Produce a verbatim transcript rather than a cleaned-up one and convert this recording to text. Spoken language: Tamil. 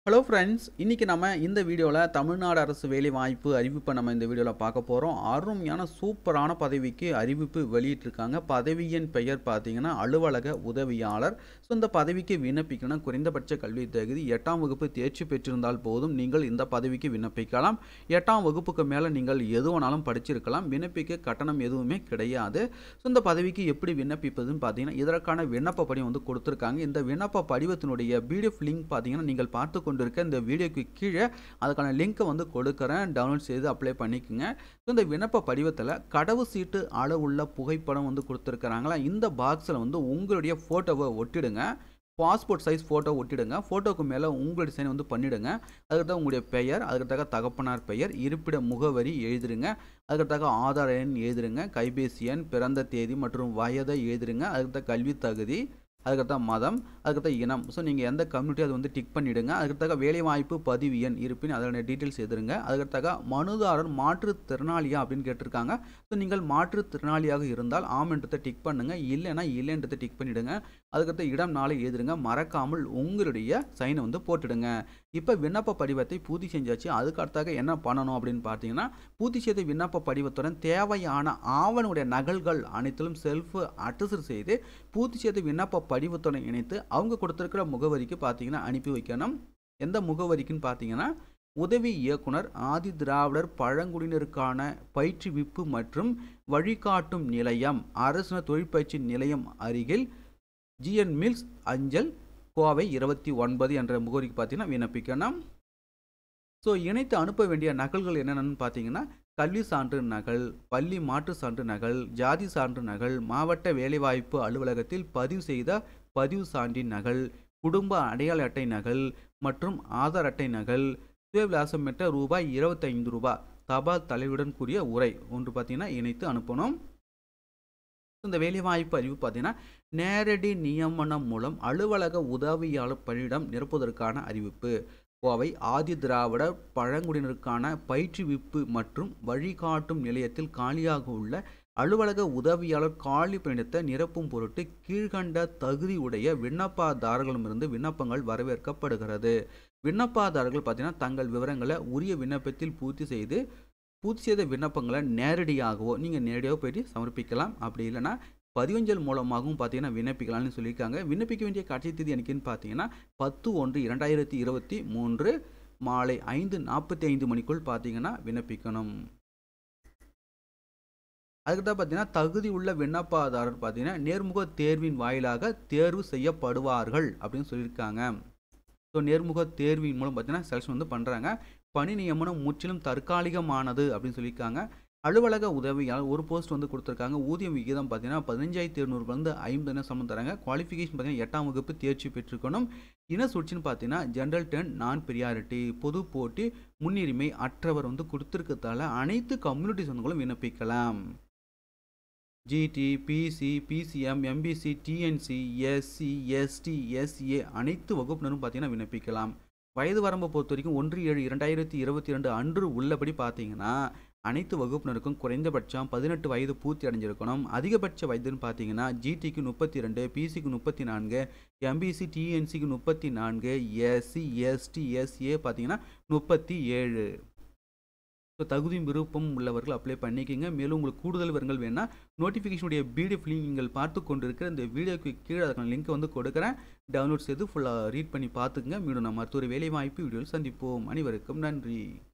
ஹலோ ஃப்ரெண்ட்ஸ், இன்றைக்கி நம்ம இந்த வீடியோவில் தமிழ்நாடு அரசு வேலைவாய்ப்பு அறிவிப்பை நம்ம இந்த வீடியோவில் பார்க்க போகிறோம். அருமையான சூப்பரான பதவிக்கு அறிவிப்பு வெளியிட்டிருக்காங்க. பதவியின் பெயர் பார்த்தீங்கன்னா அலுவலக உதவியாளர். ஸோ இந்த பதவிக்கு விண்ணப்பிக்கணும். குறைந்தபட்ச கல்வி தகுதி எட்டாம் வகுப்பு தேர்ச்சி பெற்றிருந்தால் போதும் நீங்கள் இந்த பதவிக்கு விண்ணப்பிக்கலாம். எட்டாம் வகுப்புக்கு மேலே நீங்கள் எது வேணாலும் படிச்சிருக்கலாம். விண்ணப்பிக்க கட்டணம் எதுவுமே கிடையாது. ஸோ இந்த பதவிக்கு எப்படி விண்ணப்பிப்பதுன்னு பார்த்தீங்கன்னா இதற்கான விண்ணப்ப படிவம் வந்து கொடுத்துருக்காங்க. இந்த விண்ணப்ப படிவத்தினுடைய பிடிஎஃப் லிங்க் பார்த்தீங்கன்னா நீங்கள் பார்த்து இருக்க இந்த வீடியோக்கு கீழே அதுக்கான லிங்கை வந்து கொடுக்கிறேன். டவுன்லோட் செய்து அப்ளை பண்ணிக்கோங்க. இந்த விண்ணப்ப படிவத்தில் கடவு சீட்டு அளவுள்ள புகைப்படம் வந்து கொடுத்துருக்கிறாங்களா, இந்த பாக்ஸில் வந்து உங்களுடைய ஃபோட்டோவை ஒட்டிடுங்க. பாஸ்போர்ட் சைஸ் ஃபோட்டோ ஒட்டிடுங்க. ஃபோட்டோக்கு மேலே உங்களுடைய சைன் வந்து பண்ணிவிடுங்க. அதுக்கு உங்களுடைய பெயர், அதுக்கு தகப்பனார் பெயர், இருப்பிட முகவரி எழுதிருங்க. அதுக்கு ஆதார் எண் எழுதிருங்க. கைபேசி எண், பிறந்த தேதி மற்றும் வயதை எழுதிருங்க. அதுக்கு கல்வி தகுதி, அதுக்கடுத்த மதம், அதுக்கடுத்த இனம். ஸோ நீங்கள் எந்த கம்யூனிட்டி அது வந்து டிக் பண்ணிவிடுங்க. அதுக்கடுத்த வேலைவாய்ப்பு பதிவு எண் இருப்பின் அதோட டீட்டெயில்ஸ் எழுதுருங்க. அதுக்கடுத்த மனுதாரர் மாற்றுத்திறனாளியா அப்படின்னு கேட்டிருக்காங்க. ஸோ நீங்கள் மாற்றுத்திறனாளியாக இருந்தால் ஆமென்றதை டிக் பண்ணுங்கள், இல்லைன்னா இல்லைன்றதை டிக் பண்ணிவிடுங்க. அதுக்கடுத்த இடம் நாளை எழுதுருங்க. மறக்காமல் உங்களுடைய சைனை வந்து போட்டுடுங்க. இப்போ விண்ணப்ப படிவத்தை பூர்த்தி செஞ்சாச்சு. அதுக்கு அடுத்தாக என்ன பண்ணணும் அப்படின்னு பார்த்தீங்கன்னா பூர்த்தி செய்த விண்ணப்ப படிவத்துடன் தேவையான ஆவணங்களுடைய நகல்கள் அனைத்திலும் செல்ஃப் அட்டஸ்ட் செய்து பூர்த்தி செய்த விண்ணப்ப படிவத்துடன் இணைத்து அவங்க கொடுத்துருக்கிற முகவரிக்கு பார்த்தீங்கன்னா அனுப்பி வைக்கணும். எந்த முகவரிக்குன்னு பார்த்தீங்கன்னா உதவி இயக்குனர் ஆதி திராவிடர் பழங்குடியினருக்கான பயிற்றுவிப்பு மற்றும் வழிகாட்டும் நிலையம், அரசு தொழிற்பயிற்சி நிலையம் அருகில் ஜிஎன் மில்ஸ் அஞ்சல், கோவை இருபத்தி ஒன்பது என்ற முகவரிக்கு பார்த்தீங்கன்னா விண்ணப்பிக்கணும். ஸோ இணைத்து அனுப்ப வேண்டிய நகல்கள் என்னென்னு பார்த்தீங்கன்னா கல்வி சான்று நகல், பள்ளி மாற்று சான்று நகல், ஜாதி சான்று நகல், மாவட்ட வேலைவாய்ப்பு அலுவலகத்தில் பதிவு செய்த பதிவு சான்றின் நகல், குடும்ப அடையாள அட்டை நகல் மற்றும் ஆதார் அட்டை நகல், சுயவிலாசம் பெற்ற ரூபாய் இருபத்தைந்து ரூபாய் தபால் தலையுடன் கூடிய உரை ஒன்று பார்த்தீங்கன்னா இணைத்து அனுப்பணும். இந்த வேலைவாய்ப்பு அறிவு பார்த்தீங்கன்னா நேரடி நியமனம் மூலம் அலுவலக உதவியாளர் பணியிடம் நிரப்புவதற்கான அறிவிப்பு. கோவை ஆதி திராவிட பழங்குடியினருக்கான பயிற்றுவிப்பு மற்றும் வழிகாட்டும் நிலையத்தில் காலியாக உள்ள அலுவலக உதவியாளர் காலி பணியிடத்தை நிரப்பும் பொருட்டு கீழ்கண்ட தகுதி உடைய விண்ணப்பதாரர்களிடமிருந்து விண்ணப்பங்கள் வரவேற்கப்படுகிறது. விண்ணப்பதாரர்கள் பார்த்தீங்கன்னா தங்கள் விவரங்களை உரிய விண்ணப்பத்தில் பூர்த்தி செய்து பூர்த்தி செய்த விண்ணப்பங்களை நேரடியாகவோ நீங்கள் நேரடியாக போயிட்டு சமர்ப்பிக்கலாம். அப்படி இல்லைன்னா பதிவஞ்சல் மூலமாகவும் பார்த்தீங்கன்னா விண்ணப்பிக்கலாம்னு சொல்லியிருக்காங்க. விண்ணப்பிக்க வேண்டிய கடைசி தேதி எனக்குன்னு பார்த்தீங்கன்னா பத்து ஒன்று இரண்டாயிரத்தி இருபத்தி மூன்று மாலை ஐந்து நாற்பத்தி ஐந்து மணிக்குள் பார்த்தீங்கன்னா விண்ணப்பிக்கணும். அதுக்கு தான் பார்த்தீங்கன்னா தகுதி உள்ள விண்ணப்பதாரர் பார்த்தீங்கன்னா நேர்முக தேர்வின் வாயிலாக தேர்வு செய்யப்படுவார்கள் அப்படின்னு சொல்லியிருக்காங்க. ஸோ நேர்முக தேர்வின் மூலம் பார்த்தீங்கன்னா செலக்ஷன் வந்து பண்ணுறாங்க. பணி நியமனம் முற்றிலும் தற்காலிகமானது அப்படின்னு சொல்லியிருக்காங்க. அலுவலக உதவியாளர் ஒரு போஸ்ட் வந்து கொடுத்துருக்காங்க. ஊதியம் விகிதம் பார்த்தீங்கன்னா பதினஞ்சாயிரத்தி எழுநூறுலேருந்து ஐம்பது சம்பளம் தராங்க. குவாலிஃபிகேஷன் பார்த்தீங்கன்னா எட்டாம் வகுப்பு தேர்ச்சி பெற்றிருக்கணும். இன சூழ்ச்சின்னு பார்த்தீங்கன்னா ஜென்ரல் டென் நான் பிரியாரிட்டி, பொது போட்டி, முன்னுரிமை அற்றவர் வந்து கொடுத்துருக்கிறதால அனைத்து கம்யூனிட்டி சொந்தங்களும் விண்ணப்பிக்கலாம். GT, BC, BCM, MBC, DNC, SC, ST, SA அனைத்து வகுப்பினரும் பார்த்தீங்கன்னா விண்ணப்பிக்கலாம். வயது வரம்பை பொறுத்த வரைக்கும் ஒன்று ஏழு இரண்டாயிரத்தி இருபத்தி ரெண்டு அன்று உள்ளபடி பார்த்தீங்கன்னா அனைத்து வகுப்பினருக்கும் குறைந்தபட்சம் பதினெட்டு வயது பூர்த்தி அடைஞ்சிருக்கணும். அதிகபட்ச வயதுன்னு பார்த்தீங்கன்னா ஜிடிக்கு முப்பத்தி ரெண்டு, பிசிக்கு முப்பத்தி நான்கு, எம்பிசி, டிஎன்சிக்கு முப்பத்தி நான்கு, எஸ்சி, எஸ்டி, எஸ்ஏ பார்த்தீங்கன்னா முப்பத்தி ஏழு. ஸோ தகுதியும் விருப்பம் உள்ளவர்கள் அப்ளை பண்ணிக்கோங்க. மேலும் உங்களுக்கு கூடுதல் விவரங்கள் வேணால் நோட்டிஃபிகேஷனுடைய பிடிஎஃப் லிங்க் நீங்கள் பார்த்து கொண்டு இருக்கிற இந்த வீடியோக்கு கீழே அதுக்கான லிங்க்கை வந்து கொடுக்குறேன். டவுன்லோட் செய்து ஃபுல்லாக ரீட் பண்ணி பார்த்துக்குங்க. மீண்டும் நம்ம மருத்துவ வேலைவாய்ப்பு வீடியோவில் சந்திப்போம். அனைவருக்கும் நன்றி.